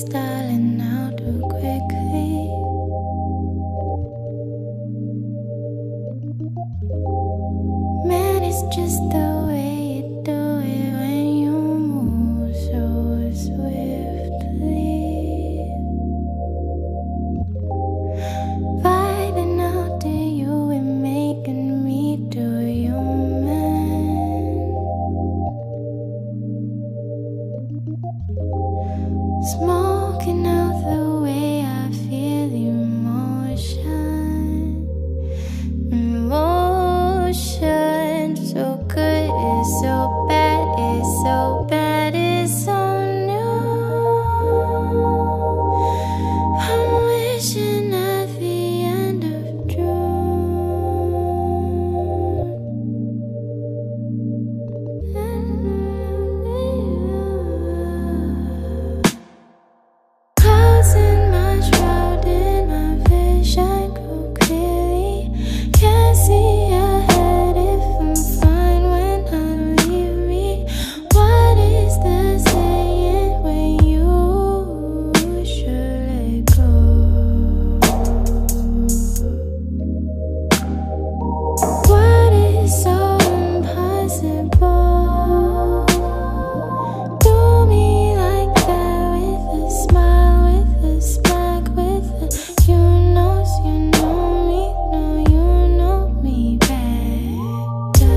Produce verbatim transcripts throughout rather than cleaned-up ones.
styling out too quickly. Man, it's just the way you do it when you move so swiftly. Vibing out to you and making me do you, man. Smoking out the way I feel emotion. Emotion, so good, it's so bad, it's so bad, it's so new. I'm wishing at the end of June. Closing my shroud in my vision go clearly. Can't see ahead if I'm fine when I leave me. What is the saying when you should let go? What is so impossible? Do me like that with a smile, with a smack, with a you knows you know me, no you know me better.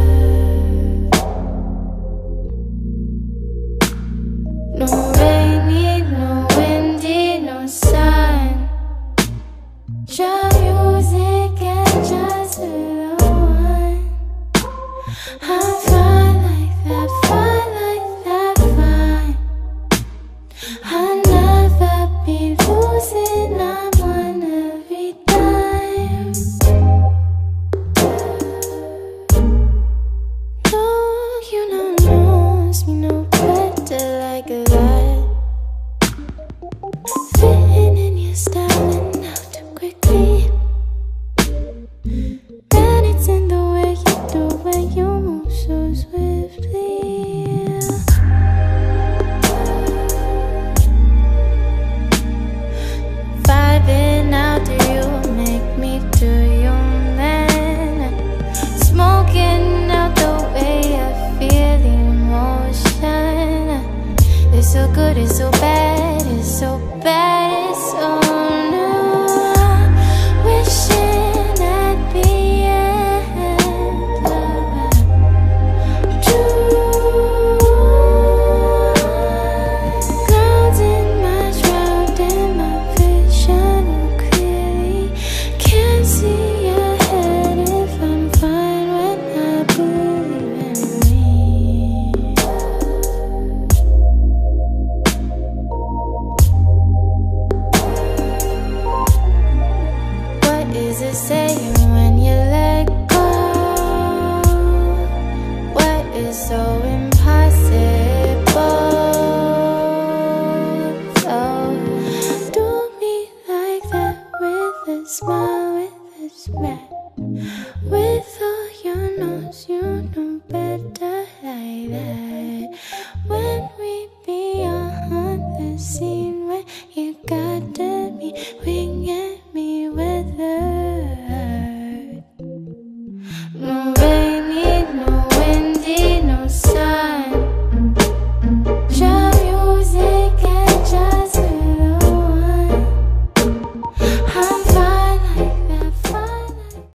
No rainy, no windy, no sun. Just music and just the one. I'm fine like that, fine like that, fine. I'll never be losing, I'm on every time. No, you know, knows me no better like that. Fitting in your style and out too quickly. Man, it's in the way you do when you move so swiftly. Vibing out to you, make me do you, man. Smoking out the way I feel emotion. It's so good, it's so bad, it's so bad, it's so new. Wishing at the end of June. Clouds in my shroud and my vision clearly. Can't see ahead if I'm fine when I believe in me. What is it saying when you let go? What is so impossible? So do me like that with a smile, with a smack, with all your nose, you know better like that. When we be on the scene, when you got to be, we